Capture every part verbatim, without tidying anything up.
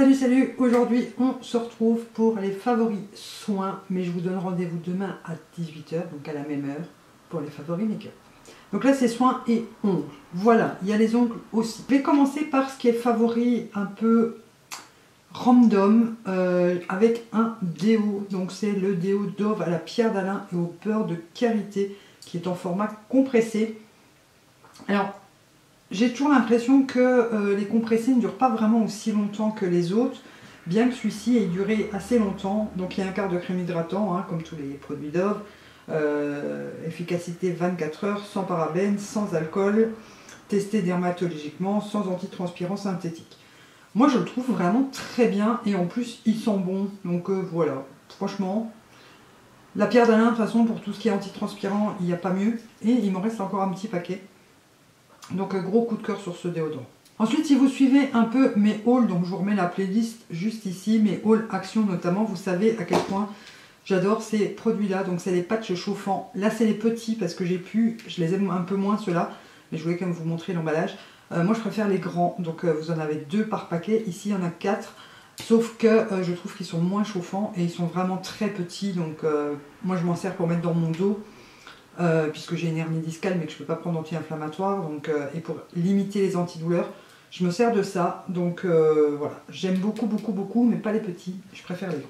Salut salut, aujourd'hui on se retrouve pour les favoris soins, mais je vous donne rendez-vous demain à dix-huit heures, donc à la même heure, pour les favoris make-up. Donc là c'est soins et ongles, voilà, il y a les ongles aussi. Je vais commencer par ce qui est favori un peu random, euh, avec un déo, donc c'est le déo Dove à la pierre d'Alain et au beurre de karité, qui est en format compressé. Alors, j'ai toujours l'impression que euh, les compressés ne durent pas vraiment aussi longtemps que les autres, bien que celui-ci ait duré assez longtemps. Donc il y a un quart de crème hydratant, hein, comme tous les produits Dove. Euh, efficacité vingt-quatre heures, sans parabènes, sans alcool, testé dermatologiquement, sans antitranspirant synthétique. Moi je le trouve vraiment très bien et en plus il sent bon. Donc euh, voilà, franchement, la pierre d'Alain de toute façon pour tout ce qui est antitranspirant, il n'y a pas mieux. Et il me reste encore un petit paquet. Donc gros coup de cœur sur ce déodorant. Ensuite, si vous suivez un peu mes hauls, donc je vous remets la playlist juste ici, mes hauls action notamment, vous savez à quel point j'adore ces produits-là. Donc c'est les patchs chauffants. Là c'est les petits parce que j'ai pu, je les aime un peu moins ceux-là, mais je voulais quand même vous montrer l'emballage. Euh, moi je préfère les grands, donc euh, vous en avez deux par paquet. Ici il y en a quatre, sauf que euh, je trouve qu'ils sont moins chauffants et ils sont vraiment très petits. Donc euh, moi je m'en sers pour mettre dans mon dos. Euh, puisque j'ai une hernie discale mais que je ne peux pas prendre d'anti-inflammatoire, donc euh, et pour limiter les antidouleurs, je me sers de ça. Donc euh, voilà, j'aime beaucoup beaucoup beaucoup, mais pas les petits, je préfère les grands.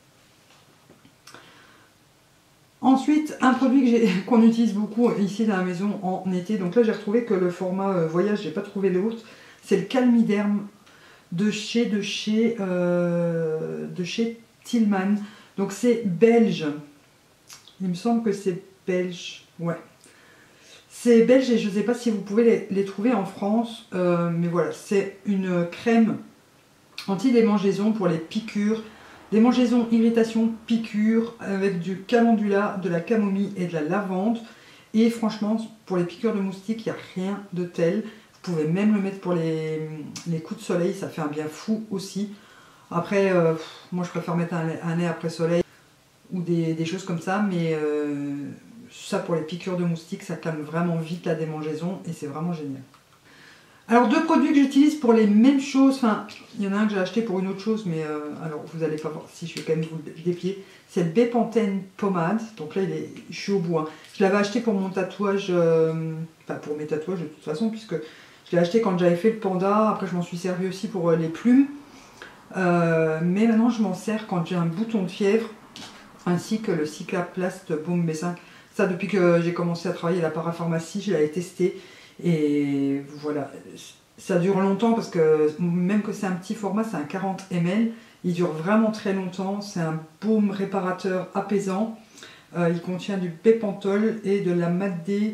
Ensuite, un produit qu'on utilise beaucoup ici dans la maison en été, donc là j'ai retrouvé que le format euh, voyage, j'ai pas trouvé l'autre, c'est le Calmiderm de chez de chez euh, de chez Tillman. Donc c'est belge, il me semble que c'est belge, ouais. C'est belge et je ne sais pas si vous pouvez les, les trouver en France, euh, mais voilà, c'est une crème anti-démangeaison pour les piqûres, démangeaison, irritation, piqûres, avec du calendula, de la camomille et de la lavande. Et franchement, pour les piqûres de moustiques, il n'y a rien de tel. Vous pouvez même le mettre pour les, les coups de soleil, ça fait un bien fou aussi. Après, euh, moi je préfère mettre un, un nez après soleil ou des, des choses comme ça, mais euh, ça pour les piqûres de moustiques, ça calme vraiment vite la démangeaison et c'est vraiment génial. Alors deux produits que j'utilise pour les mêmes choses, enfin il y en a un que j'ai acheté pour une autre chose, mais euh, alors vous allez pas voir si je vais quand même vous le déplier. C'est le Bepanthen pommade, donc là il est, je suis au bout. Hein. Je l'avais acheté pour mon tatouage, euh, enfin pour mes tatouages de toute façon, puisque je l'ai acheté quand j'avais fait le panda, après je m'en suis servi aussi pour les plumes. Euh, mais maintenant je m'en sers quand j'ai un bouton de fièvre, ainsi que le Cyclaplast Baume B cinq. Ça, depuis que j'ai commencé à travailler à la parapharmacie, je l'avais testé. Et voilà, ça dure longtemps parce que même que c'est un petit format, c'est un quarante millilitres. Il dure vraiment très longtemps. C'est un baume réparateur apaisant. Euh, il contient du Bepantol et de la madécazoside,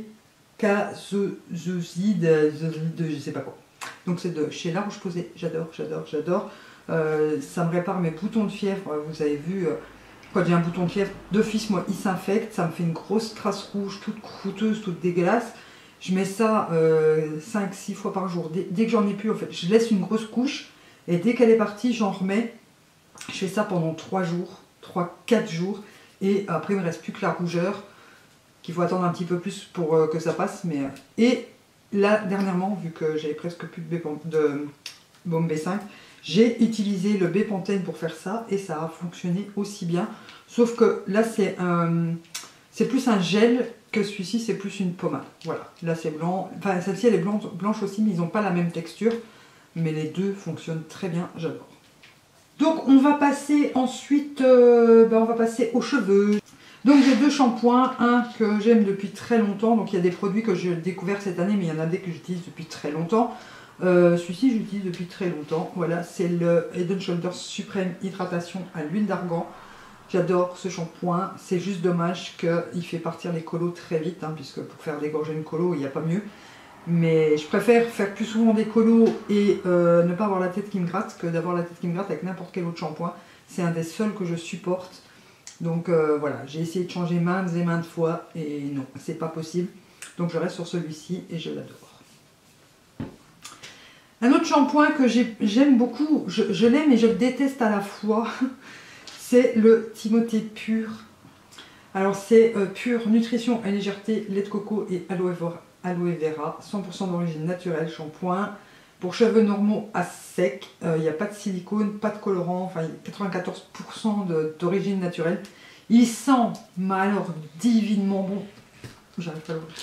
je sais pas quoi. Donc c'est de chez La Roche-Posay. J'adore, j'adore, j'adore. Euh, ça me répare mes boutons de fièvre. Vous avez vu... Euh, Quand j'ai un bouton de fièvre, d'office, moi, il s'infecte, ça me fait une grosse trace rouge, toute croûteuse, toute dégueulasse. Je mets ça euh, cinq six fois par jour. Dès, dès que j'en ai plus, en fait, je laisse une grosse couche. Et dès qu'elle est partie, j'en remets. Je fais ça pendant trois jours, trois quatre jours. Et après, il ne me reste plus que la rougeur, qu'il faut attendre un petit peu plus pour euh, que ça passe. Mais et là, dernièrement, vu que j'avais presque plus de, de Baume B cinq, j'ai utilisé le Bepanthen pour faire ça et ça a fonctionné aussi bien. Sauf que là, c'est un, c'est plus un gel que celui-ci, c'est plus une pommade. Voilà, là c'est blanc. Enfin, celle-ci, elle est blanche, blanche aussi, mais ils n'ont pas la même texture. Mais les deux fonctionnent très bien, j'adore. Donc, on va passer ensuite euh, ben, on va passer aux cheveux. Donc, j'ai deux shampoings. Un que j'aime depuis très longtemps. Donc, il y a des produits que j'ai découverts cette année, mais il y en a des que j'utilise depuis très longtemps. Euh, Celui-ci j'utilise depuis très longtemps. Voilà, c'est le Head and Shoulders Suprême Hydratation à l'huile d'argan. J'adore ce shampoing. C'est juste dommage qu'il fait partir les colos très vite, hein, puisque pour faire dégorger une colo, il n'y a pas mieux. Mais je préfère faire plus souvent des colos et euh, ne pas avoir la tête qui me gratte que d'avoir la tête qui me gratte avec n'importe quel autre shampoing. C'est un des seuls que je supporte. Donc euh, voilà, j'ai essayé de changer maintes et maintes fois et non, c'est pas possible. Donc je reste sur celui-ci et je l'adore. Un autre shampoing que j'aime beaucoup, je, je l'aime et je le déteste à la fois, c'est le Timothée Pur. Alors c'est euh, Pure Nutrition et Légèreté, lait de coco et aloe vera, aloe vera cent pour cent d'origine naturelle, shampoing Pour cheveux normaux à sec, il euh, n'y a pas de silicone, pas de colorant, enfin quatre-vingt-quatorze pour cent d'origine naturelle. Il sent, mais alors divinement bon. J'arrive pas à l'ouvrir.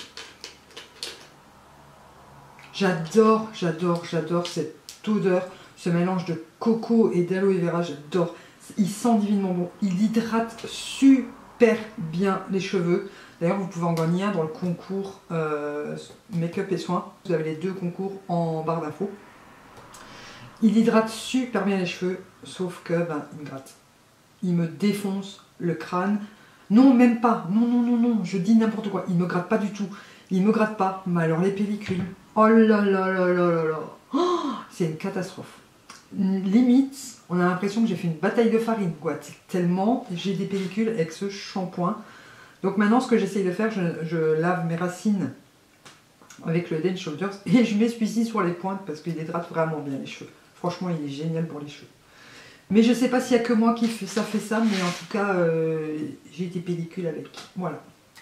J'adore, j'adore, j'adore cette odeur, ce mélange de coco et d'aloe vera, j'adore. Il sent divinement bon, il hydrate super bien les cheveux. D'ailleurs, vous pouvez en gagner un dans le concours euh, make-up et soins. Vous avez les deux concours en barre d'infos. Il hydrate super bien les cheveux, sauf que, ben, il me gratte. Il me défonce le crâne. Non, même pas. Non, non, non, non, je dis n'importe quoi. Il me gratte pas du tout. Il me gratte pas. Mais alors, les pellicules. Oh là là là là là là. Oh, c'est une catastrophe. Limite, on a l'impression que j'ai fait une bataille de farine, quoi. Tellement j'ai des pellicules avec ce shampoing. Donc maintenant, ce que j'essaye de faire, je, je lave mes racines avec le Head and Shoulders et je mets celui-ci sur les pointes parce qu'il hydrate vraiment bien les cheveux. Franchement, il est génial pour les cheveux. Mais je sais pas s'il y a que moi qui fait, ça fait ça, mais en tout cas, euh, j'ai des pellicules avec. Voilà.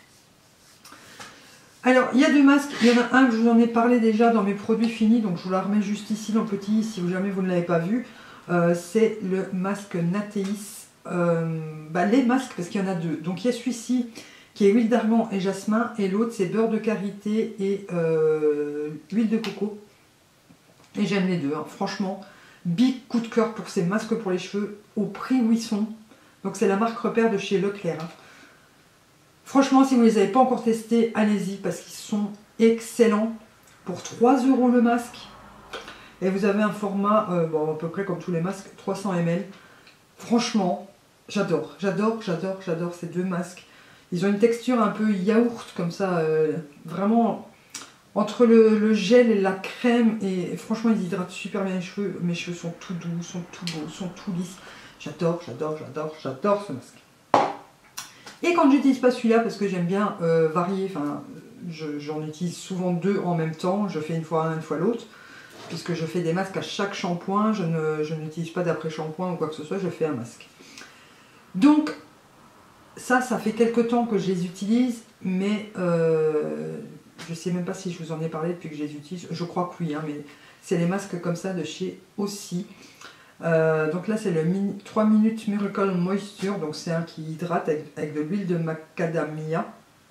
Alors, il y a deux masques. Il y en a un que je vous en ai parlé déjà dans mes produits finis, donc je vous la remets juste ici dans le petit, si jamais vous ne l'avez pas vu. Euh, c'est le masque Natéis. Euh, bah, les masques, parce qu'il y en a deux. Donc, il y a celui-ci qui est huile d'argan et jasmin, et l'autre c'est beurre de karité et euh, huile de coco. Et j'aime les deux, hein. Franchement, big coup de cœur pour ces masques pour les cheveux au prix où ils sont. Donc c'est la marque Repère de chez Leclerc, hein. Franchement, si vous ne les avez pas encore testés, allez-y parce qu'ils sont excellents. Pour trois euros le masque. Et vous avez un format, euh, bon, à peu près comme tous les masques, trois cents millilitres. Franchement, j'adore, j'adore, j'adore, j'adore ces deux masques. Ils ont une texture un peu yaourt, comme ça, euh, vraiment entre le, le gel et la crème. Et franchement, ils hydratent super bien les cheveux. Mes cheveux sont tout doux, sont tout beaux, sont tout lisses. J'adore, j'adore, j'adore, j'adore ce masque. Et quand j'utilise pas celui-là, parce que j'aime bien euh, varier, enfin, j'en utilise souvent deux en même temps. Je fais une fois un, une fois l'autre. Puisque je fais des masques à chaque shampoing. Je ne, je n'utilise pas d'après-shampoing ou quoi que ce soit, je fais un masque. Donc, ça, ça fait quelques temps que je les utilise, mais euh, je sais même pas si je vous en ai parlé depuis que je les utilise. Je crois que oui, hein, mais c'est les masques comme ça de chez Aussie. Euh, donc là, c'est le mini, trois minutes Miracle Moisture. Donc c'est un qui hydrate avec, avec de l'huile de macadamia.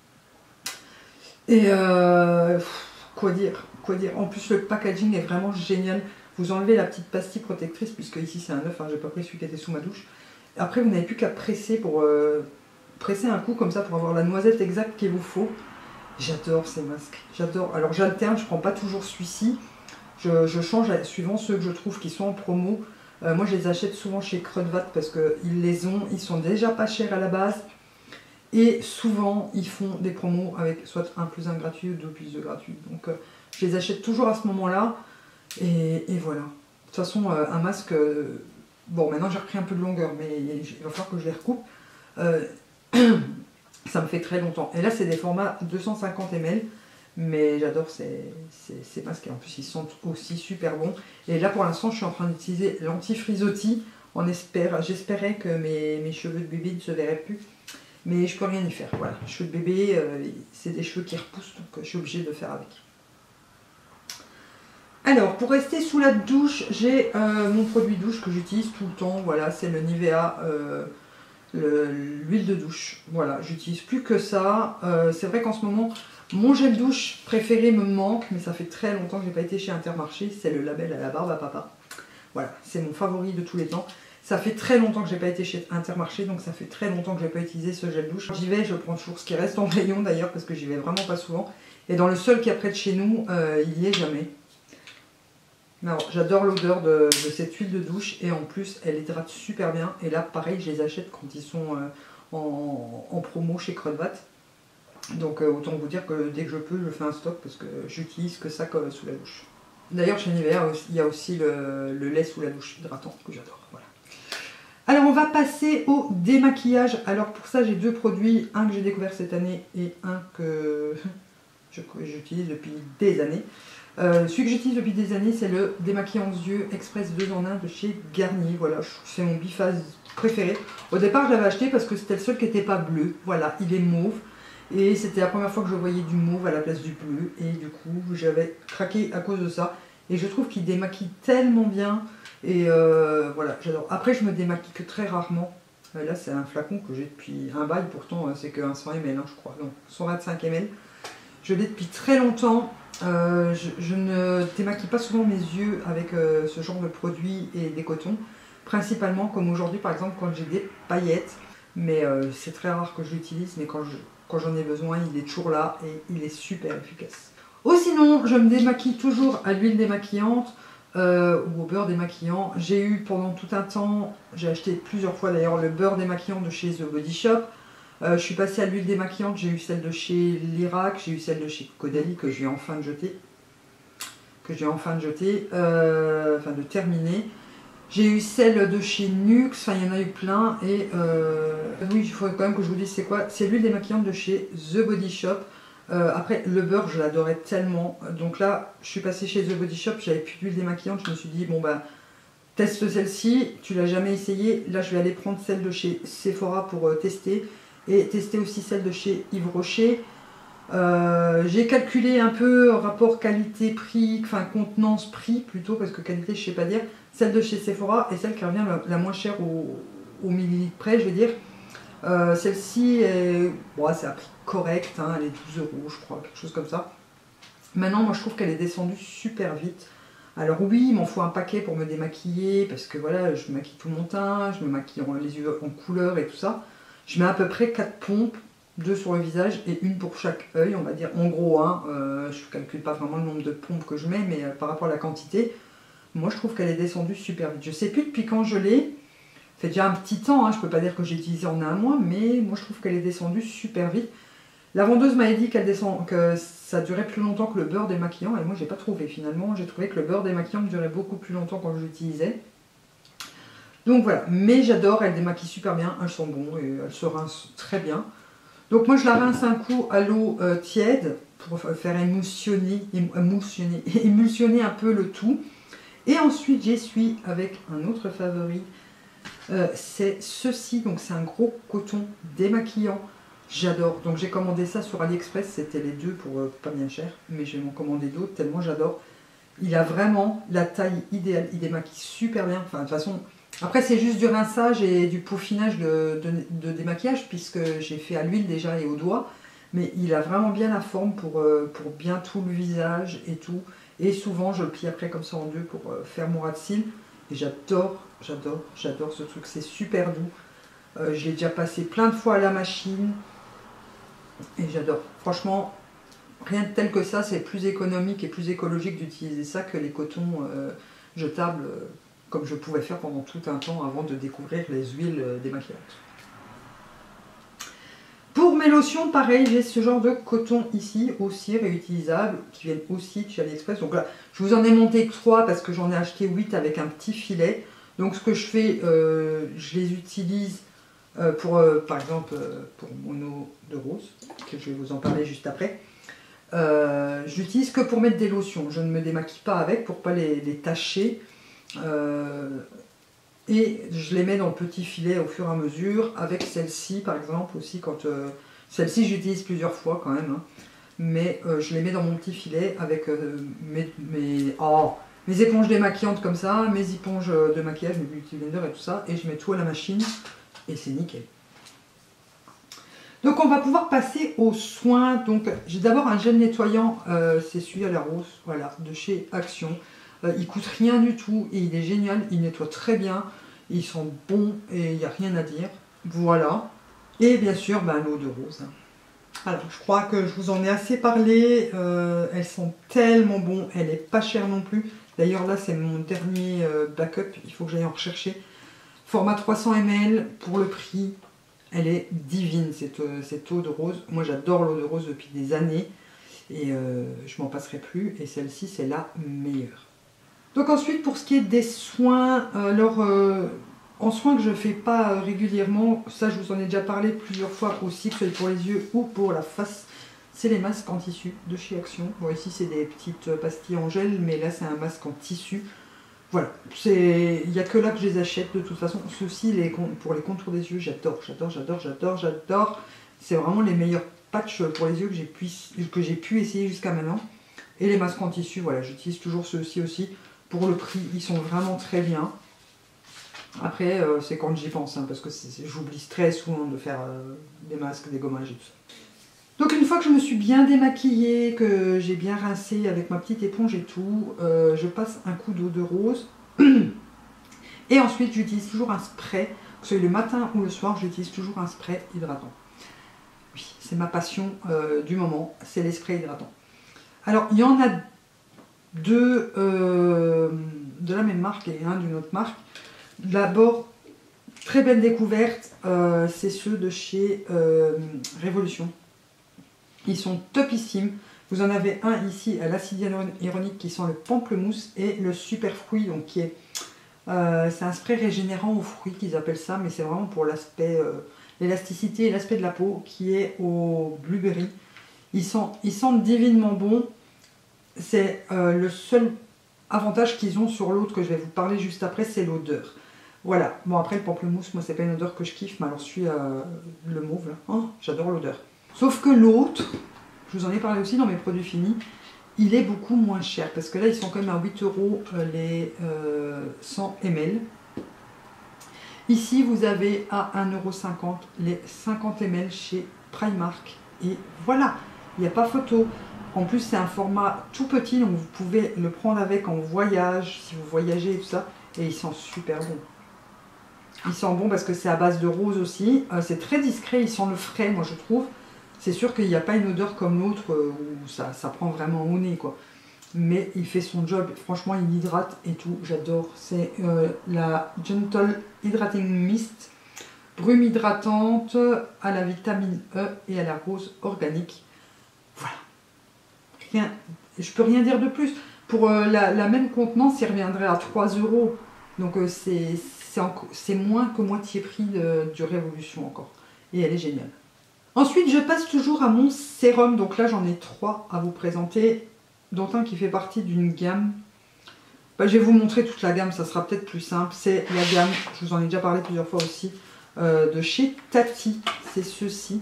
Et euh, quoi dire, quoi dire. En plus, le packaging est vraiment génial. Vous enlevez la petite pastille protectrice, puisque ici c'est un œuf, hein, j'ai pas pris celui qui était sous ma douche. Après, vous n'avez plus qu'à presser pour... Euh, presser un coup comme ça pour avoir la noisette exacte qu'il vous faut. J'adore ces masques, j'adore. Alors j'alterne, je prends pas toujours celui-ci, je, je change suivant ceux que je trouve qui sont en promo. Euh, moi je les achète souvent chez Crudvat parce qu'ils les ont, ils sont déjà pas chers à la base. Et souvent ils font des promos avec soit un plus un gratuit ou deux plus deux gratuits. Donc euh, je les achète toujours à ce moment-là. Et, et voilà. De toute façon euh, un masque, euh, bon maintenant j'ai repris un peu de longueur mais il va falloir que je les recoupe. Euh, ça me fait très longtemps. Et là, c'est des formats deux cent cinquante millilitres. Mais j'adore ces, ces, ces masques. Et en plus, ils sont aussi super bons. Et là, pour l'instant, je suis en train d'utiliser l'anti-frisottis. On espère, j'espérais que mes, mes cheveux de bébé ne se verraient plus. Mais je peux rien y faire. Voilà, cheveux de bébé, euh, c'est des cheveux qui repoussent. Donc, je suis obligée de faire avec. Alors, pour rester sous la douche, j'ai euh, mon produit douche que j'utilise tout le temps. Voilà, c'est le Nivea... Euh, l'huile de douche. Voilà, j'utilise plus que ça. Euh, c'est vrai qu'en ce moment, mon gel douche préféré me manque, mais ça fait très longtemps que j'ai pas été chez Intermarché. C'est le label à la barbe à papa. Voilà, c'est mon favori de tous les temps. Ça fait très longtemps que j'ai pas été chez Intermarché, donc ça fait très longtemps que j'ai pas utilisé ce gel douche. J'y vais, je prends toujours ce qui reste en rayon d'ailleurs, parce que j'y vais vraiment pas souvent. Et dans le seul qui est près de chez nous, euh, il y est jamais. J'adore l'odeur de, de cette huile de douche et en plus elle hydrate super bien. Et là pareil, je les achète quand ils sont euh, en, en promo chez Crudvat. Donc euh, autant vous dire que dès que je peux, je fais un stock parce que j'utilise que ça comme sous la douche. D'ailleurs chez Nivea, il y a aussi le, le lait sous la douche hydratant que j'adore. Voilà. Alors on va passer au démaquillage. Alors pour ça j'ai deux produits, un que j'ai découvert cette année et un que j'utilise depuis des années. Euh, celui que j'utilise depuis des années, c'est le démaquillant aux yeux express deux en un de chez Garnier. Voilà, c'est mon biphase préféré. Au départ, je l'avais acheté parce que c'était le seul qui n'était pas bleu. Voilà, il est mauve. Et c'était la première fois que je voyais du mauve à la place du bleu. Et du coup, j'avais craqué à cause de ça. Et je trouve qu'il démaquille tellement bien. Et euh, voilà, j'adore. Après, je me démaquille que très rarement. Euh, là, c'est un flacon que j'ai depuis un bail. Pourtant, euh, c'est qu'un cent millilitres, hein, je crois. Non, cent vingt-cinq millilitres. Je l'ai depuis très longtemps. Euh, je, je ne démaquille pas souvent mes yeux avec euh, ce genre de produit et des cotons. Principalement, comme aujourd'hui, par exemple, quand j'ai des paillettes. Mais euh, c'est très rare que je l'utilise. Mais quand je, quand j'en ai besoin, il est toujours là et il est super efficace. Ou sinon, je me démaquille toujours à l'huile démaquillante euh, ou au beurre démaquillant. J'ai eu pendant tout un temps, j'ai acheté plusieurs fois d'ailleurs le beurre démaquillant de chez The Body Shop. Euh, je suis passée à l'huile démaquillante, j'ai eu celle de chez Lirac, j'ai eu celle de chez Caudalie que je viens enfin de jeter. Que j'ai enfin de jeter, euh, enfin de terminer. J'ai eu celle de chez Nux, enfin il y en a eu plein. Et euh, oui, il faut quand même que je vous dise c'est quoi. C'est l'huile démaquillante de chez The Body Shop. Euh, après, le beurre, je l'adorais tellement. Donc là, je suis passée chez The Body Shop, j'avais plus d'huile démaquillante. Je me suis dit, bon bah, teste celle-ci. Tu l'as jamais essayée. Là, je vais aller prendre celle de chez Sephora pour euh, tester. Et tester aussi celle de chez Yves Rocher. Euh, j'ai calculé un peu rapport qualité-prix, enfin contenance-prix plutôt, parce que qualité, je sais pas dire. Celle de chez Sephora est celle qui revient la, la moins chère au, au millilitre près, je vais dire. Euh, Celle-ci, bon, c'est un prix correct, hein, elle est douze euros, je crois, quelque chose comme ça. Maintenant, moi, je trouve qu'elle est descendue super vite. Alors oui, il m'en faut un paquet pour me démaquiller, parce que voilà, je me maquille tout mon teint, je me maquille les yeux en couleur et tout ça. Je mets à peu près quatre pompes, deux sur le visage et une pour chaque œil, on va dire, en gros, hein, euh, je ne calcule pas vraiment le nombre de pompes que je mets, mais euh, par rapport à la quantité, moi, je trouve qu'elle est descendue super vite. Je sais plus depuis quand je l'ai. Ça fait déjà un petit temps, hein, je ne peux pas dire que j'ai utilisé en un mois, mais moi je trouve qu'elle est descendue super vite. La vendeuse m'avait dit qu'elle descend, que ça durait plus longtemps que le beurre démaquillant, et moi j'ai pas trouvé finalement. J'ai trouvé que le beurre démaquillant durait beaucoup plus longtemps quand je l'utilisais. Donc voilà, mais j'adore, elle démaquille super bien, elles sont bon et elle se rince très bien. Donc moi je la rince un coup à l'eau euh, tiède pour faire émulsionner, émulsionner, émulsionner un peu le tout. Et ensuite j'essuie avec un autre favori. Euh, c'est ceci, donc c'est un gros coton démaquillant, j'adore. Donc j'ai commandé ça sur AliExpress, c'était les deux pour euh, pas bien cher, mais je vais m'en commander d'autres tellement j'adore. Il a vraiment la taille idéale, il démaquille super bien. Enfin de toute façon, après c'est juste du rinçage et du peaufinage de, de, de démaquillage puisque j'ai fait à l'huile déjà et au doigt, mais il a vraiment bien la forme pour, euh, pour bien tout le visage et tout. Et souvent je le plie après comme ça en deux pour euh, faire mon ras de cils. Et j'adore, j'adore, j'adore ce truc, c'est super doux. Euh, je l'ai déjà passé plein de fois à la machine. Et j'adore. Franchement, rien de tel que ça, c'est plus économique et plus écologique d'utiliser ça que les cotons euh, jetables, euh, comme je pouvais faire pendant tout un temps avant de découvrir les huiles euh, démaquillantes. Pour mes lotions, pareil, j'ai ce genre de coton ici, aussi réutilisable, qui viennent aussi de chez AliExpress. Donc là, je vous en ai monté trois parce que j'en ai acheté huit avec un petit filet. Donc ce que je fais, euh, je les utilise euh, pour, euh, par exemple, euh, pour mon eau de rose, que je vais vous en parler juste après. Euh, J'utilise que pour mettre des lotions. Je ne me démaquille pas avec pour ne pas les, les tacher. Euh, Et je les mets dans le petit filet au fur et à mesure, avec celle-ci par exemple aussi, quand euh, celle-ci j'utilise plusieurs fois quand même, hein, mais euh, je les mets dans mon petit filet avec euh, mes, mes, oh, mes éponges démaquillantes comme ça, mes éponges de maquillage, mes beauty blender et tout ça, et je mets tout à la machine, et c'est nickel. Donc on va pouvoir passer aux soins. Donc j'ai d'abord un gel nettoyant, euh, c'est celui à la rose, voilà, de chez Action. Euh, il coûte rien du tout et il est génial, il nettoie très bien, ils sont bons et il n'y a rien à dire. Voilà. Et bien sûr, ben, l'eau de rose. Alors je crois que je vous en ai assez parlé, euh, elles sont tellement bons, elle n'est pas chère non plus. D'ailleurs là c'est mon dernier euh, backup, il faut que j'aille en rechercher. Format trois cents millilitres pour le prix, elle est divine cette, euh, cette eau de rose. Moi j'adore l'eau de rose depuis des années et euh, je m'en passerai plus et celle-ci c'est la meilleure. Donc ensuite pour ce qui est des soins, alors euh, en soins que je ne fais pas régulièrement, ça je vous en ai déjà parlé plusieurs fois aussi, que ce soit pour les yeux ou pour la face, c'est les masques en tissu de chez Action. Bon ici c'est des petites pastilles en gel, mais là c'est un masque en tissu. Voilà, il n'y a que là que je les achète de toute façon. Ceux-ci les, pour les contours des yeux, j'adore, j'adore, j'adore, j'adore, j'adore. C'est vraiment les meilleurs patchs pour les yeux que j'ai pu, que j'ai pu essayer jusqu'à maintenant. Et les masques en tissu, voilà, j'utilise toujours ceux-ci aussi. Pour le prix, ils sont vraiment très bien. Après, euh, c'est quand j'y pense, hein, parce que j'oublie très souvent de faire euh, des masques, des gommages et tout ça. Donc une fois que je me suis bien démaquillée, que j'ai bien rincé avec ma petite éponge et tout, euh, je passe un coup d'eau de rose. Et ensuite, j'utilise toujours un spray, que ce soit le matin ou le soir, j'utilise toujours un spray hydratant. Oui, c'est ma passion euh, du moment, c'est les sprays hydratants. Alors, il y en a deux euh, de la même marque et un d'une autre marque. D'abord, très belle découverte, euh, c'est ceux de chez euh, Révolution. Ils sont topissimes. Vous en avez un ici à l'acide hyaluronique qui sent le pamplemousse et le super fruit, donc qui est euh, c'est un spray régénérant aux fruits qu'ils appellent ça, mais c'est vraiment pour l'aspect euh, l'élasticité et l'aspect de la peau qui est au blueberry. Ils sentent, ils sentent divinement bon. C'est euh, le seul avantage qu'ils ont sur l'autre que je vais vous parler juste après, c'est l'odeur. Voilà. Bon, après le pamplemousse, moi c'est pas une odeur que je kiffe, mais alors celui euh, le mauve là, oh, j'adore l'odeur. Sauf que l'autre, je vous en ai parlé aussi dans mes produits finis, il est beaucoup moins cher parce que là ils sont quand même à huit euros les euh, cent millilitres. Ici vous avez à un euro cinquante les cinquante millilitres chez Primark et voilà, il n'y a pas photo. En plus c'est un format tout petit donc vous pouvez le prendre avec en voyage si vous voyagez et tout ça et il sent super bon. Il sent bon parce que c'est à base de rose aussi, euh, c'est très discret, il sent le frais moi je trouve. C'est sûr qu'il n'y a pas une odeur comme l'autre euh, où ça, ça prend vraiment au nez quoi. Mais il fait son job, franchement il hydrate et tout, j'adore. C'est euh, la Gentle Hydrating Mist, brume hydratante à la vitamine E et à la rose organique. Voilà. Rien, je peux rien dire de plus. Pour euh, la, la même contenance, il reviendrait à trois euros. Donc euh, c'est moins que moitié prix de, du Révolution encore. Et elle est géniale. Ensuite, je passe toujours à mon sérum. Donc là, j'en ai trois à vous présenter, dont un qui fait partie d'une gamme. Bah, je vais vous montrer toute la gamme, ça sera peut-être plus simple. C'est la gamme, je vous en ai déjà parlé plusieurs fois aussi, euh, de chez Tati. C'est ceci.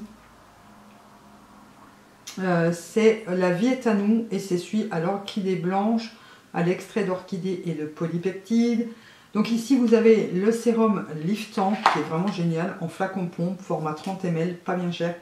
Euh, c'est la vie est à nous et c'est celui à l'orchidée blanche, à l'extrait d'orchidée et de polypeptides. Donc ici vous avez le sérum liftant qui est vraiment génial en flacon pompe, format trente millilitres, pas bien cher.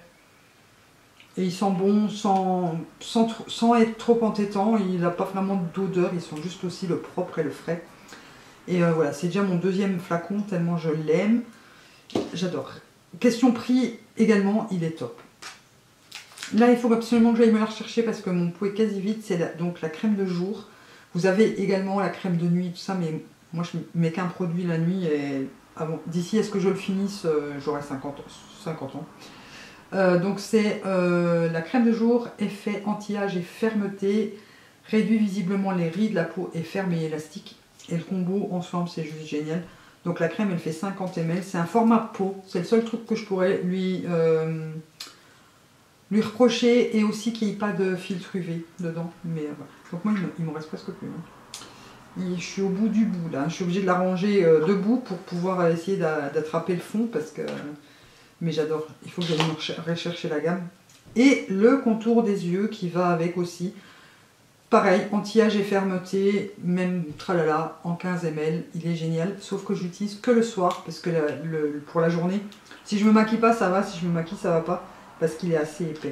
Et il sent bon sans, sans, sans être trop entêtant, il n'a pas vraiment d'odeur, ils sont juste aussi le propre et le frais. Et euh, voilà, c'est déjà mon deuxième flacon tellement je l'aime. J'adore. Question prix également, il est top. Là il faut absolument que j'aille me la rechercher parce que mon pot est quasi vide, c'est la, donc la crème de jour. Vous avez également la crème de nuit, tout ça, mais moi je mets qu'un produit la nuit et avant d'ici à ce que je le finisse, euh, j'aurai cinquante ans. Euh, donc c'est euh, la crème de jour, effet anti-âge et fermeté, réduit visiblement les rides, la peau est ferme et élastique. Et le combo ensemble c'est juste génial. Donc la crème elle fait cinquante millilitres, c'est un format peau, c'est le seul truc que je pourrais lui, euh, lui reprocher et aussi qu'il n'y ait pas de filtre U V dedans. Mais euh, voilà. Donc moi il me reste presque plus. Hein. Je suis au bout du bout là, je suis obligée de la ranger euh, debout pour pouvoir essayer d'attraper le fond parce que... Mais j'adore, il faut que j'aille rechercher la gamme. Et le contour des yeux qui va avec aussi. Pareil, anti-âge et fermeté, même tralala, en quinze millilitres, il est génial. Sauf que je l'utilise que le soir, parce que la, le, pour la journée, si je me maquille pas, ça va, si je me maquille, ça va pas, parce qu'il est assez épais.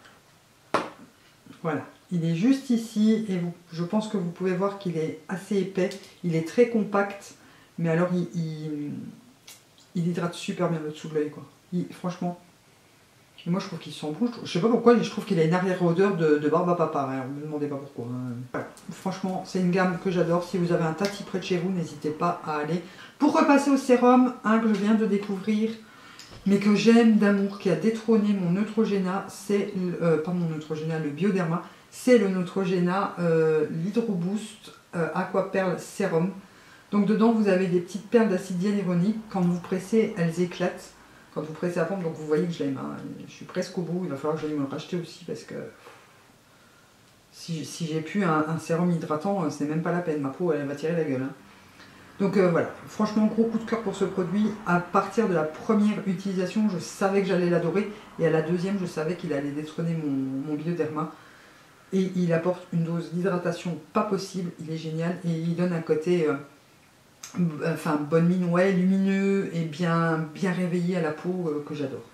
Voilà. Il est juste ici et vous, je pense que vous pouvez voir qu'il est assez épais. Il est très compact, mais alors il, il, il hydrate super bien le dessous de l'œil quoi. Il, franchement, moi je trouve qu'il sent bon. Je sais pas pourquoi, je trouve qu'il a une arrière-odeur de, de barbe à papa. Hein, ne me demandez pas pourquoi. Hein. Voilà. Franchement, c'est une gamme que j'adore. Si vous avez un Tati près de chez vous, n'hésitez pas à aller. Pour repasser au sérum, un que je viens de découvrir, mais que j'aime d'amour, qui a détrôné mon Neutrogena, c'est euh, pas mon Neutrogena, le Bioderma. C'est le Neutrogena euh, l'Hydroboost euh, Aqua Pearl Sérum. Donc dedans vous avez des petites perles d'acide hyaluronique. Quand vous pressez, elles éclatent. Quand vous pressez la pompe, donc vous voyez que je l'aime. Hein. Je suis presque au bout. Il va falloir que j'aille me le racheter aussi parce que si, si j'ai plus un, un sérum hydratant, c'est même pas la peine. Ma peau elle va tirer la gueule. Hein. Donc euh, voilà, franchement gros coup de cœur pour ce produit. À partir de la première utilisation, je savais que j'allais l'adorer. Et à la deuxième, je savais qu'il allait détrôner mon, mon Bioderma. Et il apporte une dose d'hydratation pas possible, il est génial. Et il donne un côté, euh, enfin, bonne mine, ouais, lumineux et bien, bien réveillé à la peau euh, que j'adore.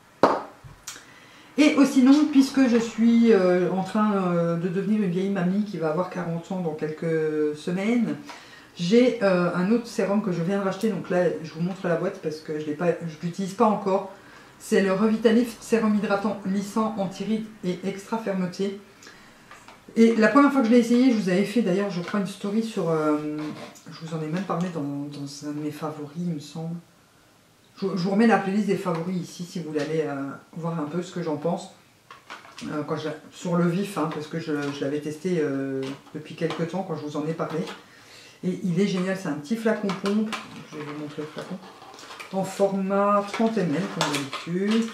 Et aussi non, puisque je suis euh, en train euh, de devenir une vieille mamie qui va avoir quarante ans dans quelques semaines, j'ai euh, un autre sérum que je viens de racheter. Donc là, je vous montre la boîte parce que je ne l'utilise pas encore. C'est le Revitalif Sérum Hydratant Lissant Anti-rides et Extra Fermeté. Et la première fois que je l'ai essayé, je vous avais fait d'ailleurs, je crois, une story sur... Euh, je vous en ai même parlé dans, dans un de mes favoris, il me semble. Je, je vous remets la playlist des favoris ici, si vous voulez aller euh, voir un peu ce que j'en pense. Euh, quand je, sur le vif, hein, parce que je, je l'avais testé euh, depuis quelques temps, quand je vous en ai parlé. Et il est génial, c'est un petit flacon pompe. Je vais vous montrer le flacon. En format trente millilitres, comme d'habitude.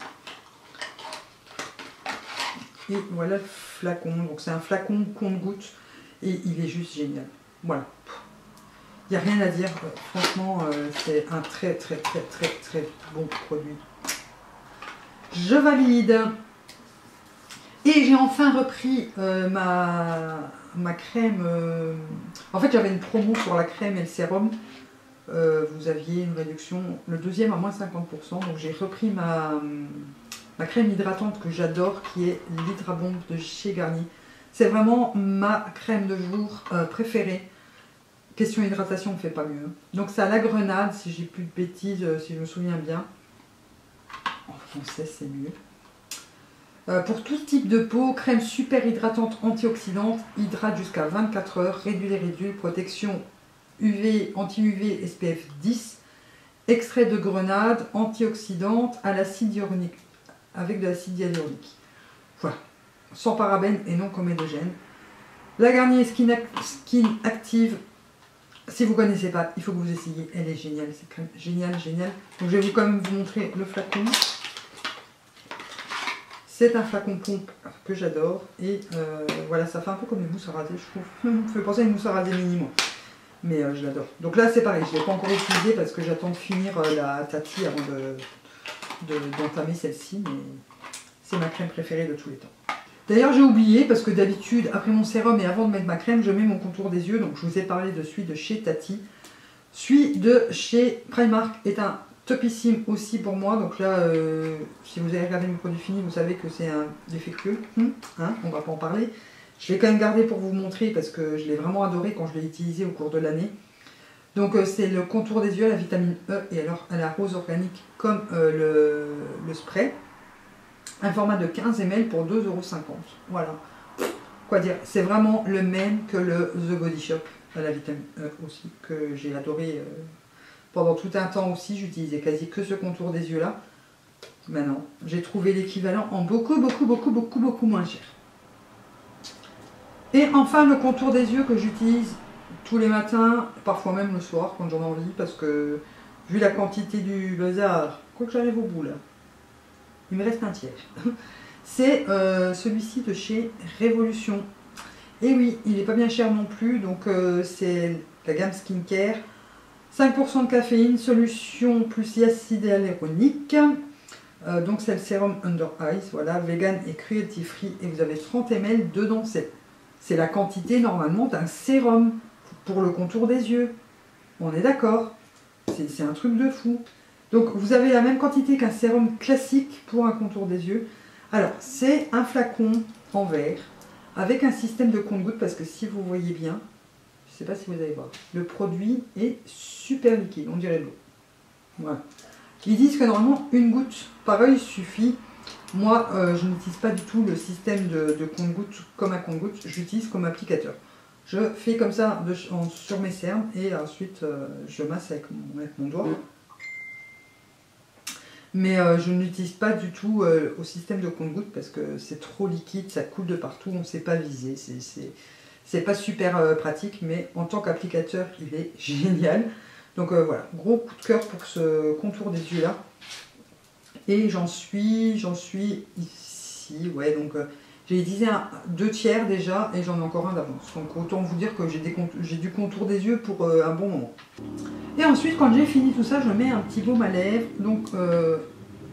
Et voilà le flacon. Donc c'est un flacon compte-gouttes. Et il est juste génial. Voilà. Il n'y a rien à dire. Franchement, euh, c'est un très très très très très bon produit. Je valide. Et j'ai enfin repris euh, ma, ma crème. Euh... En fait, j'avais une promo pour la crème et le sérum. Euh, vous aviez une réduction, le deuxième à moins cinquante pour cent. Donc j'ai repris ma, ma crème hydratante que j'adore, qui est l'Hydra Bomb de chez Garnier. C'est vraiment ma crème de jour euh, préférée. Question hydratation, on ne fait pas mieux. Donc c'est à la grenade, si j'ai plus de bêtises, euh, si je me souviens bien. En français, c'est mieux. Euh, pour tout type de peau, crème super hydratante antioxydante, hydrate jusqu'à vingt-quatre heures, réduit les ridules, protection U V, anti-U V, S P F dix, extrait de grenade, antioxydante à l'acide hyaluronique, avec de l'acide hyaluronique. Voilà, sans parabènes et non comédogène. La Garnier Skin, Skin Active, si vous ne connaissez pas, il faut que vous essayiez, elle est géniale, c'est crème génial, génial. Donc je vais vous quand même vous montrer le flacon. C'est un flacon pompe que j'adore et euh, voilà, ça fait un peu comme une mousse à raser, je trouve. Ça fait penser à une mousse à raser mini, moi. Mais euh, je l'adore. Donc là, c'est pareil, je ne l'ai pas encore utilisé parce que j'attends de finir euh, la Tati avant d'entamer de, de, celle-ci. Mais c'est ma crème préférée de tous les temps. D'ailleurs, j'ai oublié parce que d'habitude, après mon sérum et avant de mettre ma crème, je mets mon contour des yeux. Donc je vous ai parlé de celui de chez Tati. Celui de chez Primark est un topissime aussi pour moi. Donc là, euh, si vous avez regardé mes produits finis, vous savez que c'est un défectueux. Hum, hein, on va pas en parler. Je l'ai quand même gardé pour vous montrer parce que je l'ai vraiment adoré quand je l'ai utilisé au cours de l'année. Donc euh, c'est le contour des yeux à la vitamine E et alors à la rose organique comme euh, le, le spray. Un format de quinze millilitres pour deux euros cinquante. Voilà. Quoi dire, c'est vraiment le même que le The Body Shop à la vitamine E aussi, que j'ai adoré euh, pendant tout un temps aussi. J'utilisais quasi que ce contour des yeux là. Maintenant, j'ai trouvé l'équivalent en beaucoup, beaucoup, beaucoup, beaucoup, beaucoup moins cher. Et enfin, le contour des yeux que j'utilise tous les matins, parfois même le soir quand j'en ai envie, parce que vu la quantité du bazar, quoi que j'arrive au bout là, il me reste un tiers. C'est euh, celui-ci de chez Révolution. Et oui, il n'est pas bien cher non plus, donc euh, c'est la gamme Skincare. cinq pour cent de caféine, solution plus acide hyaluronique. Euh, donc c'est le sérum Under Eyes, voilà, vegan et cruelty free, et vous avez trente millilitres dedans. C'est la quantité normalement d'un sérum pour le contour des yeux. On est d'accord? C'est un truc de fou. Donc vous avez la même quantité qu'un sérum classique pour un contour des yeux. Alors c'est un flacon en verre avec un système de compte-gouttes parce que si vous voyez bien, je ne sais pas si vous allez voir, le produit est super liquide, on dirait de l'eau. Voilà. Ils disent que normalement une goutte par œil suffit. Moi, euh, je n'utilise pas du tout le système de, de compte-gouttes comme un compte-gouttes, j'utilise comme applicateur. Je fais comme ça de, en, sur mes cernes et ensuite euh, je masse avec mon, avec mon doigt. Mais euh, je n'utilise pas du tout euh, au système de compte-gouttes parce que c'est trop liquide, ça coule de partout, on ne sait pas viser. C'est pas super euh, pratique, mais en tant qu'applicateur, il est génial. Donc euh, voilà, gros coup de cœur pour ce contour des yeux là. Et j'en suis, j'en suis ici, ouais, donc euh, j'ai utilisé un, deux tiers déjà et j'en ai encore un d'avance. Donc autant vous dire que j'ai du contour des yeux pour euh, un bon moment. Et ensuite, quand j'ai fini tout ça, je mets un petit baume à lèvres. Donc euh,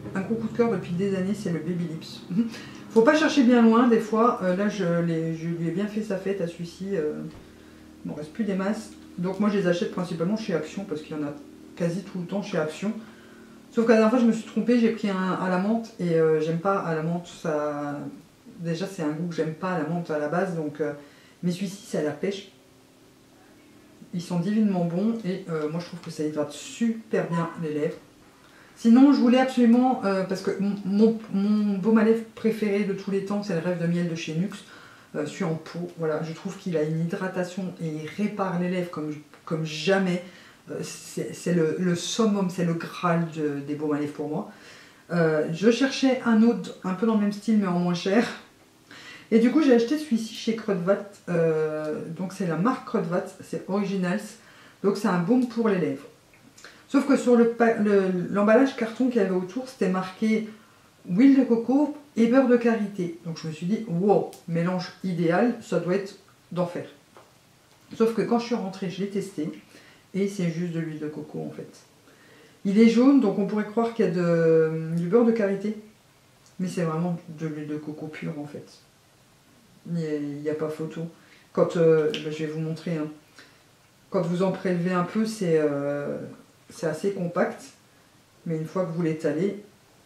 un gros coup de cœur depuis des années, c'est le Baby Lips. Faut pas chercher bien loin, des fois. Euh, là, je, les, je lui ai bien fait sa fête à celui-ci. Euh, il ne reste plus des masses. Donc moi, je les achète principalement chez Action, parce qu'il y en a quasi tout le temps chez Action. Sauf qu'à la dernière fois, je me suis trompée, j'ai pris un à la menthe, et euh, j'aime pas à la menthe. Ça... Déjà, c'est un goût que j'aime pas à la menthe à la base, donc... Euh... Mais celui-ci, c'est à la pêche. Ils sont divinement bons, et euh, moi, je trouve que ça hydrate super bien les lèvres. Sinon, je voulais absolument, euh, parce que mon, mon baume à lèvres préféré de tous les temps, c'est le Rêve de miel de chez Nuxe, euh, celui en pot. Voilà, je trouve qu'il a une hydratation et il répare les lèvres comme, comme jamais. Euh, c'est le, le summum, c'est le graal de, des baumes à lèvres pour moi. Euh, je cherchais un autre, un peu dans le même style, mais en moins cher. Et du coup, j'ai acheté celui-ci chez Kruidvat. Euh, donc, c'est la marque Kruidvat, c'est Originals. Donc, c'est un baume pour les lèvres. Sauf que sur l'emballage le, carton qu'il y avait autour, c'était marqué huile de coco et beurre de karité. Donc je me suis dit, wow, mélange idéal, ça doit être d'enfer. Sauf que quand je suis rentrée, je l'ai testé et c'est juste de l'huile de coco en fait. Il est jaune, donc on pourrait croire qu'il y a de, du beurre de karité, mais c'est vraiment de l'huile de coco pure en fait. Il n'y a, a pas photo. Quand, euh, je vais vous montrer, hein. Quand vous en prélevez un peu, c'est... Euh, c'est assez compact, mais une fois que vous l'étalez,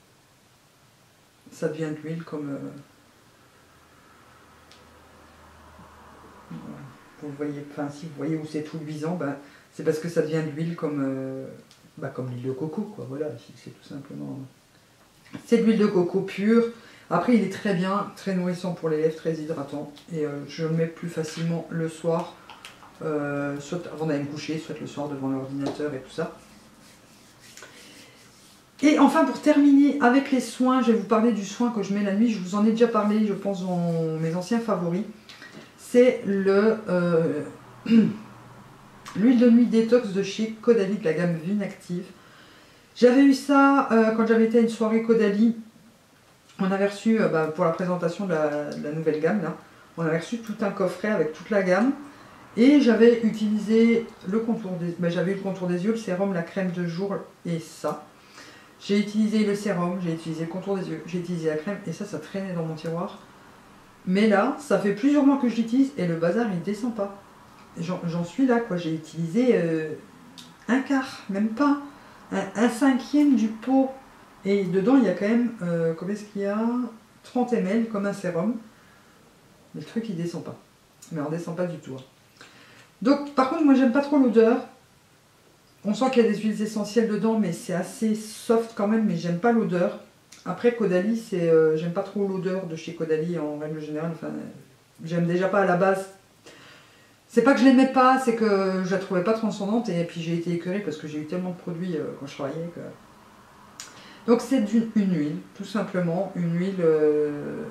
ça devient de l'huile comme... Euh... Vous voyez, enfin si vous voyez où c'est tout luisant, ben, c'est parce que ça devient de l'huile comme, euh... ben, comme l'huile de coco, quoi. Voilà, c'est tout simplement... C'est de l'huile de coco pure. Après, il est très bien, très nourrissant pour les lèvres, très hydratant. Et euh, je le mets plus facilement le soir, euh, soit avant d'aller me coucher, soit le soir devant l'ordinateur et tout ça. Et enfin, pour terminer avec les soins, je vais vous parler du soin que je mets la nuit. Je vous en ai déjà parlé, je pense, dans mes anciens favoris. C'est le euh, l'huile de nuit détox de chez Caudalie, de la gamme Vinactive. J'avais eu ça euh, quand j'avais été à une soirée Caudalie. On avait reçu, euh, bah, pour la présentation de la, de la nouvelle gamme, là, on avait reçu tout un coffret avec toute la gamme. Et j'avais utilisé le contour des, bah, j'avais eu le contour des yeux, le sérum, la crème de jour et ça. J'ai utilisé le sérum, j'ai utilisé le contour des yeux, j'ai utilisé la crème et ça, ça traînait dans mon tiroir. Mais là, ça fait plusieurs mois que je l'utilise et le bazar, il descend pas. J'en suis là, quoi. J'ai utilisé euh, un quart, même pas, un, un cinquième du pot. Et dedans, il y a quand même, euh, combien est-ce qu'il y a trente millilitres comme un sérum. Mais le truc, il descend pas. Mais on descend pas du tout. Hein. Donc, par contre, moi, j'aime pas trop l'odeur. On sent qu'il y a des huiles essentielles dedans, mais c'est assez soft quand même, mais j'aime pas l'odeur. Après, Caudalie, c'est, euh, j'aime pas trop l'odeur de chez Caudalie en règle générale. Enfin, j'aime déjà pas à la base. C'est pas que je l'aimais pas, c'est que je la trouvais pas transcendante. Et puis j'ai été écœurée parce que j'ai eu tellement de produits euh, quand je travaillais. Que... Donc c'est une, une huile, tout simplement. Une huile... Euh...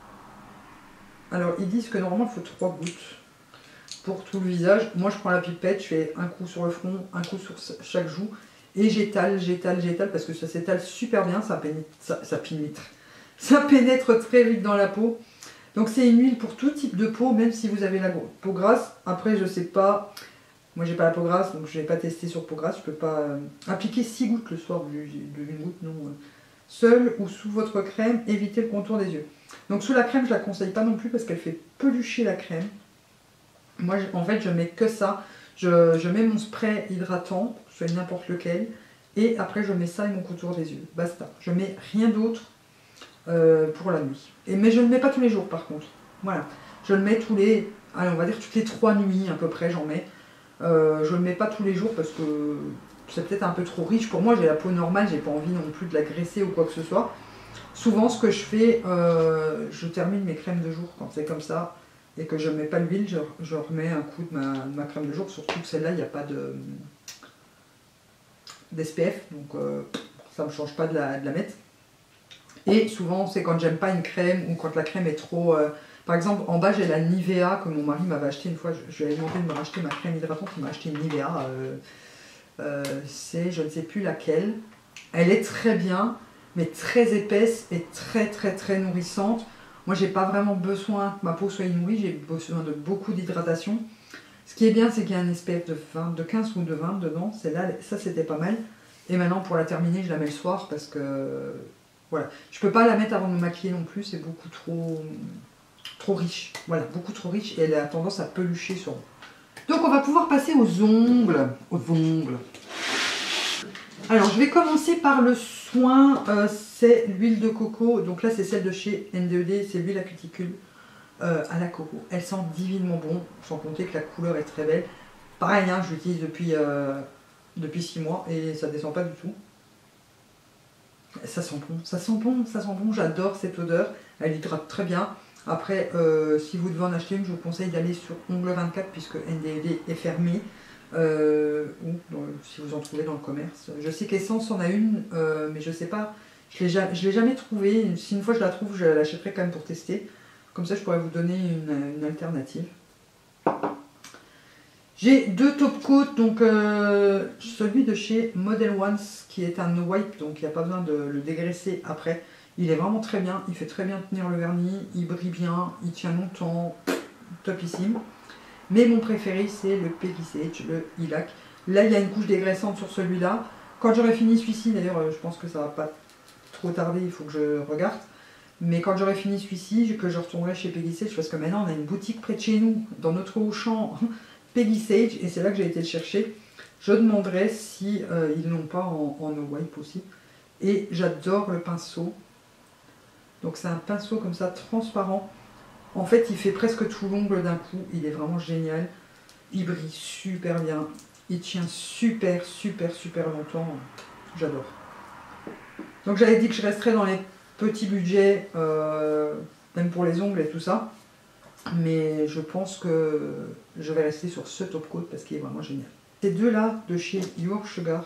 Alors, ils disent que normalement, il faut trois gouttes pour tout le visage. Moi, je prends la pipette, je fais un coup sur le front, un coup sur chaque joue. Et j'étale, j'étale, j'étale parce que ça s'étale super bien, ça pénètre, ça, ça pénètre, ça pénètre très vite dans la peau. Donc c'est une huile pour tout type de peau, même si vous avez la peau grasse. Après, je sais pas, moi j'ai pas la peau grasse, donc je n'ai pas testé sur peau grasse. Je peux pas euh, appliquer six gouttes le soir, de une goutte, non. Euh, seule ou sous votre crème, évitez le contour des yeux. Donc sous la crème, je la conseille pas non plus parce qu'elle fait pelucher la crème. Moi, en fait, je mets que ça. Je, je mets mon spray hydratant, soit n'importe lequel, et après je mets ça et mon contour des yeux. Basta. Je mets rien d'autre euh, pour la nuit. Et, mais je ne le mets pas tous les jours par contre. Voilà. Je le mets tous les, allez, on va dire toutes les trois nuits à peu près, j'en mets. Euh, je ne le mets pas tous les jours parce que c'est peut-être un peu trop riche. Pour moi, j'ai la peau normale, j'ai pas envie non plus de la graisser ou quoi que ce soit. Souvent, ce que je fais, euh, je termine mes crèmes de jour quand c'est comme ça. Et que je ne mets pas l'huile, je, je remets un coup de ma, de ma crème de jour, surtout que celle-là, il n'y a pas d'S P F, donc euh, ça ne me change pas de la, de la mettre. Et souvent, c'est quand j'aime pas une crème ou quand la crème est trop... Euh, par exemple, en bas, j'ai la Nivea que mon mari m'avait acheté une fois. Je, je lui ai demandé de me racheter ma crème hydratante, il m'a acheté une Nivea. Euh, euh, c'est, je ne sais plus laquelle. Elle est très bien, mais très épaisse et très très très nourrissante. Moi, j'ai pas vraiment besoin que ma peau soit nourrie, j'ai besoin de beaucoup d'hydratation. Ce qui est bien, c'est qu'il y a un S P F de, vingt, de quinze ou de vingt dedans. Là, ça, c'était pas mal. Et maintenant, pour la terminer, je la mets le soir parce que Voilà, je peux pas la mettre avant de me maquiller non plus, c'est beaucoup trop, trop riche. Voilà, beaucoup trop riche et elle a tendance à pelucher sur vous. Donc on va pouvoir passer aux ongles. Aux ongles. Alors je vais commencer par le soin, euh, c'est l'huile de coco. Donc là c'est celle de chez N D E D, c'est l'huile à cuticule euh, à la coco. Elle sent divinement bon, sans compter que la couleur est très belle. Pareil, hein, je l'utilise depuis, euh, depuis six mois et ça descend pas du tout. Ça sent bon, ça sent bon, ça sent bon, j'adore cette odeur, elle hydrate très bien. Après, euh, si vous devez en acheter une, je vous conseille d'aller sur Ongles vingt-quatre puisque N D E D est fermé, euh, ou dans, si vous en trouvez dans le commerce. Je sais qu'Essence en a une, euh, mais je sais pas, je ne l'ai jamais trouvée. Si une fois je la trouve, je l'achèterai quand même pour tester. Comme ça, je pourrais vous donner une, une alternative. J'ai deux top coats, donc euh, celui de chez Model Ones qui est un no wipe, donc il n'y a pas besoin de le dégraisser après. Il est vraiment très bien, il fait très bien tenir le vernis, il brille bien, il tient longtemps, topissime. Mais mon préféré c'est le Peggy Sage, le Ilac. Là il y a une couche dégraissante sur celui-là. Quand j'aurai fini celui-ci, d'ailleurs je pense que ça va pas trop tarder, il faut que je regarde. Mais quand j'aurai fini celui-ci, que je retournerai chez Peggy Sage, parce que maintenant on a une boutique près de chez nous, dans notre Auchan, Peggy Sage, et c'est là que j'ai été le chercher. Je demanderai si euh, ils n'ont pas en, en no wipe aussi. Et j'adore le pinceau. Donc c'est un pinceau comme ça, transparent. En fait, il fait presque tout l'ongle d'un coup. Il est vraiment génial. Il brille super bien. Il tient super, super, super longtemps. J'adore. Donc j'avais dit que je resterais dans les petits budgets, euh, même pour les ongles et tout ça. Mais je pense que je vais rester sur ce top coat parce qu'il est vraiment génial. Ces deux-là de chez Your Sugar,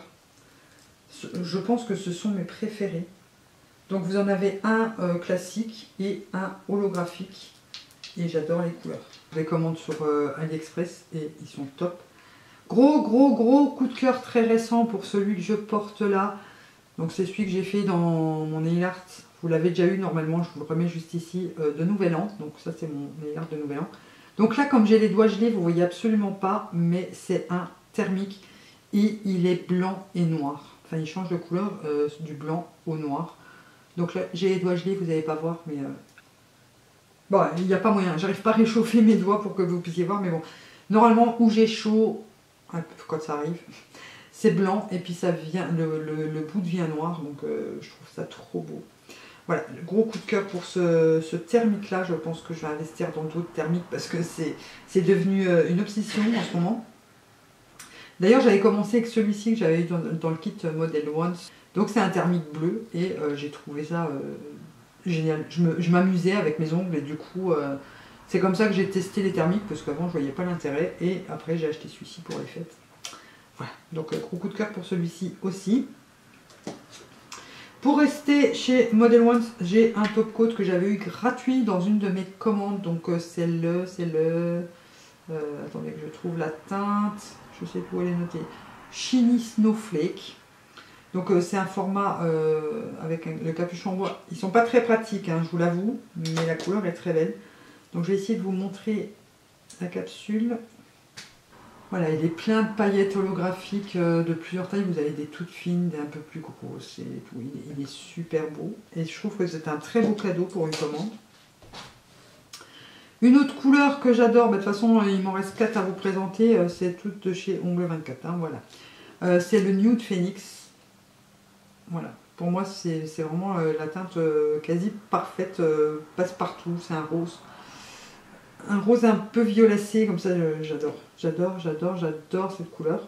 je pense que ce sont mes préférés. Donc vous en avez un euh, classique et un holographique. Et j'adore les couleurs. Je les commande sur euh, AliExpress et ils sont top. Gros, gros, gros coup de cœur très récent pour celui que je porte là. Donc c'est celui que j'ai fait dans mon nail art. Vous l'avez déjà eu normalement, je vous le remets juste ici, euh, de Nouvel An. Donc ça c'est mon nail art de Nouvel An. Donc là comme j'ai les doigts gelés, vous voyez absolument pas, mais c'est un thermique. Et il est blanc et noir. Enfin il change de couleur euh, du blanc au noir. Donc là j'ai les doigts gelés, vous n'allez pas voir, mais... Euh... Bon, il n'y a pas moyen, j'arrive pas à réchauffer mes doigts pour que vous puissiez voir, mais bon. Normalement où j'ai chaud, quand ça arrive... C'est blanc et puis ça vient, le, le, le bout devient noir, donc euh, je trouve ça trop beau. Voilà, le gros coup de cœur pour ce, ce thermique là, je pense que je vais investir dans d'autres thermiques parce que c'est devenu euh, une obsession en ce moment. D'ailleurs j'avais commencé avec celui-ci que j'avais eu dans, dans le kit Model Ones, donc c'est un thermique bleu et euh, j'ai trouvé ça euh, génial. Je m'amusais avec mes ongles et du coup euh, c'est comme ça que j'ai testé les thermiques parce qu'avant je voyais pas l'intérêt et après j'ai acheté celui-ci pour les fêtes. Voilà, donc gros coup de cœur pour celui-ci aussi. Pour rester chez Model Ones, j'ai un top coat que j'avais eu gratuit dans une de mes commandes. Donc c'est le, c'est le, euh, attendez que je trouve la teinte, je sais plus où elle est notée, Shiny Snowflake. Donc euh, c'est un format euh, avec un, le capuchon en bois. Ils sont pas très pratiques, hein, je vous l'avoue, mais la couleur est très belle. Donc je vais essayer de vous montrer la capsule. Voilà, il est plein de paillettes holographiques de plusieurs tailles. Vous avez des toutes fines, des un peu plus grosses et tout. Il est, il est super beau. Et je trouve que c'est un très beau cadeau pour une commande. Une autre couleur que j'adore, bah, de toute façon il m'en reste quatre à vous présenter, c'est toute de chez Ongles vingt-quatre. Hein, voilà. Euh, c'est le Nude Phoenix. Voilà. Pour moi c'est vraiment euh, la teinte euh, quasi parfaite, euh, passe-partout. C'est un rose. Un rose un peu violacé, comme ça, j'adore. J'adore, j'adore, j'adore cette couleur.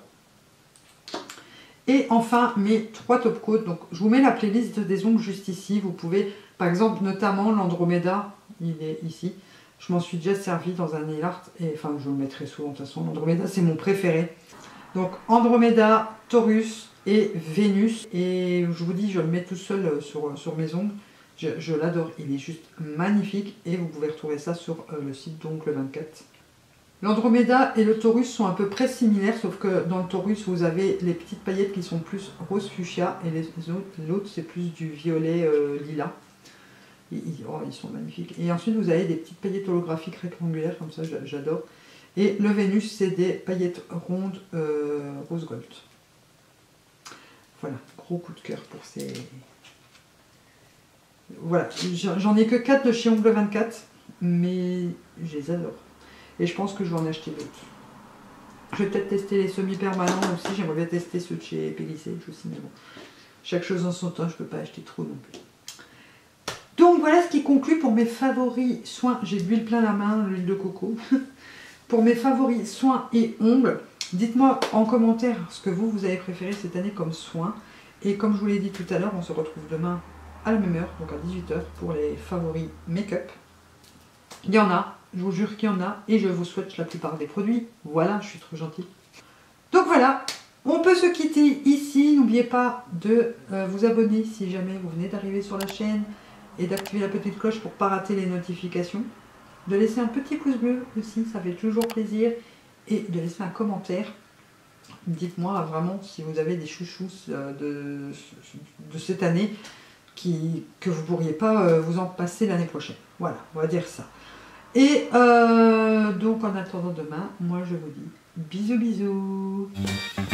Et enfin, mes trois top coats. Donc, je vous mets la playlist des ongles juste ici. Vous pouvez, par exemple, notamment l'Andromeda, il est ici. Je m'en suis déjà servi dans un nail art. Et enfin, je le mettrai souvent de toute façon. L'Andromeda, c'est mon préféré. Donc, Andromeda, Taurus et Vénus. Et je vous dis, je le mets tout seul sur, sur mes ongles. Je, je l'adore, il est juste magnifique et vous pouvez retrouver ça sur euh, le site d'Ongles vingt-quatre. L'Andromeda et le Taurus sont à peu près similaires, sauf que dans le Taurus vous avez les petites paillettes qui sont plus rose fuchsia et les autres, l'autre c'est plus du violet euh, lilas. Et, oh, ils sont magnifiques. Et ensuite vous avez des petites paillettes holographiques rectangulaires, comme ça j'adore. Et le Vénus c'est des paillettes rondes euh, rose gold. Voilà, gros coup de cœur pour ces... Voilà, j'en ai que quatre de chez Ongle vingt-quatre, mais je les adore. Et je pense que je vais en acheter d'autres. Je vais peut-être tester les semi-permanents aussi, j'aimerais bien tester ceux de chez Pélissé aussi, mais bon. Chaque chose en son temps, je ne peux pas acheter trop non plus. Donc voilà ce qui conclut pour mes favoris soins. J'ai de l'huile plein la main, l'huile de coco. Pour mes favoris soins et ongles, dites-moi en commentaire ce que vous, vous avez préféré cette année comme soins. Et comme je vous l'ai dit tout à l'heure, on se retrouve demain à la même heure, donc à dix-huit heures, pour les favoris make-up. Il y en a, je vous jure qu'il y en a, et je vous souhaite la plupart des produits. Voilà, je suis trop gentille. Donc voilà, on peut se quitter ici. N'oubliez pas de euh, vous abonner si jamais vous venez d'arriver sur la chaîne et d'activer la petite cloche pour ne pas rater les notifications. De laisser un petit pouce bleu aussi, ça fait toujours plaisir. Et de laisser un commentaire. Dites-moi vraiment si vous avez des chouchous de, de cette année qui, que vous ne pourriez pas vous en passer l'année prochaine. Voilà, on va dire ça. Et euh, donc en attendant demain, moi je vous dis bisous bisous.